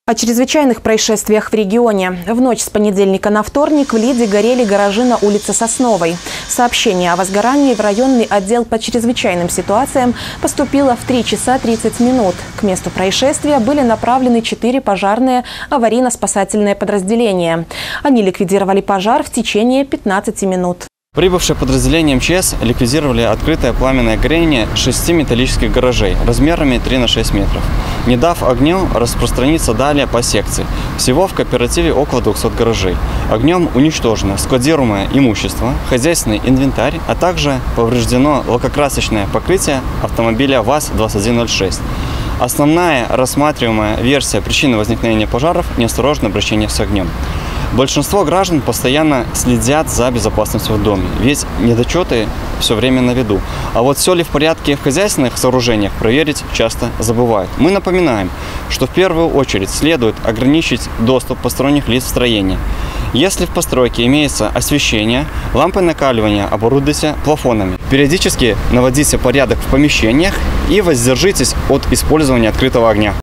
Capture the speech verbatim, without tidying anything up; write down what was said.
О чрезвычайных происшествиях в регионе. В ночь с понедельника на вторник в Лиде горели гаражи на улице Сосновой. Сообщение о возгорании в районный отдел по чрезвычайным ситуациям поступило в три часа тридцать минут. К месту происшествия были направлены четыре пожарные аварийно-спасательные подразделения. Они ликвидировали пожар в течение пятнадцати минут. Прибывшее подразделение эм че эс ликвидировали открытое пламенное горение шести металлических гаражей размерами три на шесть метров, не дав огню распространиться далее по секции. Всего в кооперативе около двухсот гаражей. Огнем уничтожено складируемое имущество, хозяйственный инвентарь, а также повреждено лакокрасочное покрытие автомобиля ВАЗ двадцать один ноль шесть. Основная рассматриваемая версия причины возникновения пожаров – неосторожное обращение с огнем. Большинство граждан постоянно следят за безопасностью в доме, ведь недочеты все время на виду. А вот все ли в порядке в хозяйственных сооружениях проверить часто забывают. Мы напоминаем, что в первую очередь следует ограничить доступ посторонних лиц в строение. Если в постройке имеется освещение, лампы накаливания оборудуйте плафонами. Периодически наводите порядок в помещениях и воздержитесь от использования открытого огня.